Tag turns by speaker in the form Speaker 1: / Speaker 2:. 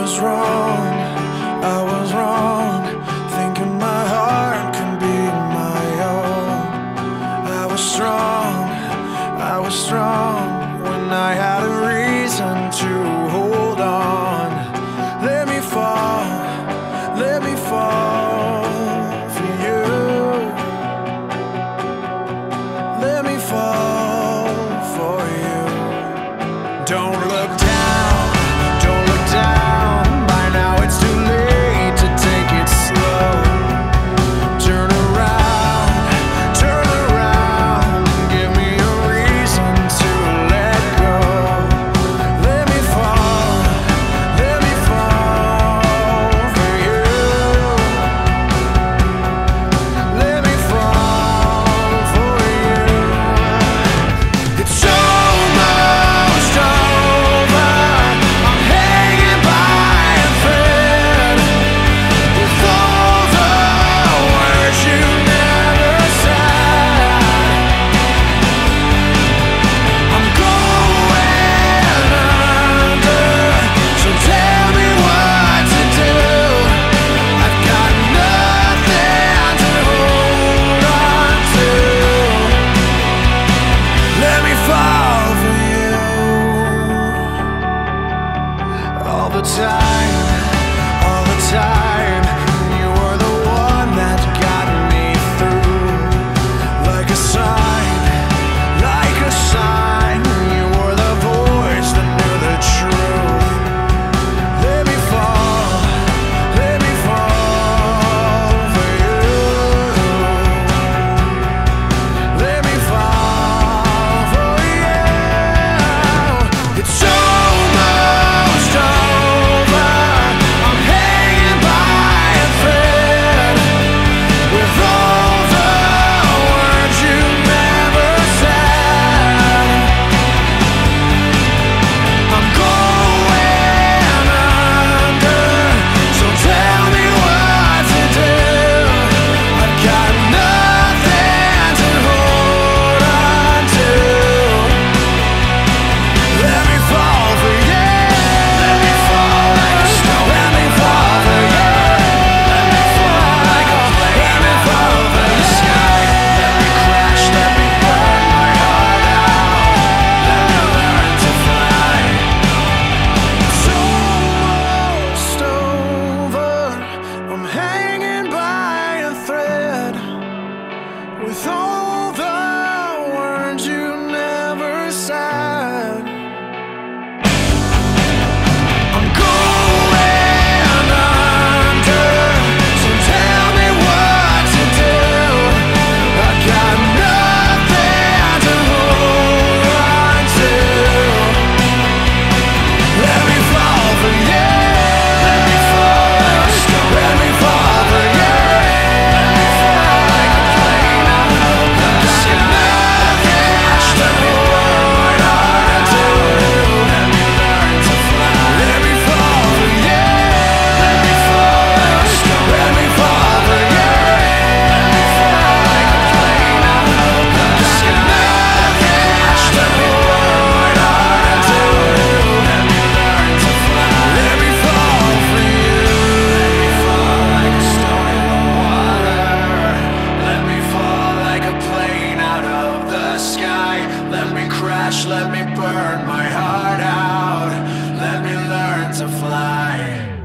Speaker 1: was wrong, I was wrong, thinking my heart can be my own. I was strong when I had a reason to hold on. Let me fall for you. Let me fall for you. Don't look down, don't look down. By now it's too late to take it slow. Turn around, give me a reason to let go. Let me fall for you. Let me fall for you. It's almost over. I'm hanging by a thread with all the words you never said. I'm going under, so tell me what to do. I've got nothing to hold on to. Let me fall for you. All the time, you were the one that got me through. Like a sign, you were the voice that knew the truth. Let me fall for you. Let me fall for you. It's almost over. I'm hanging by a thread with all the words you never said. I'm going under, so tell me what to do. I've got nothing to hold on to. Let me fall for you. Let me fall like a stone. Let me fall for you. Let me fall like a plane. Let me fall for the sky. Let me crash. Let me burn my heart out. Let me learn to fly. It's almost over. I'm hanging by a thread with all the words you never said. I'm going under, so tell me what to do. I got nothing to hold on to. Let me fall for you. Let me fall like a stone. Let me fall for you. Let me fall like a plane out of the sky. Let me burn my heart out. Let me learn to fly. Let me fall for you. Let me fall like a stone. Let me fall for you. Let me fall like a plane out of the sky. Let me burn my heart out. Let me learn to fly. Let me fall for you. Let me fall like a stone in the water. Let me fall like a plane out of the sky. Let me crash, let me burn my heart out. Let me learn to fly.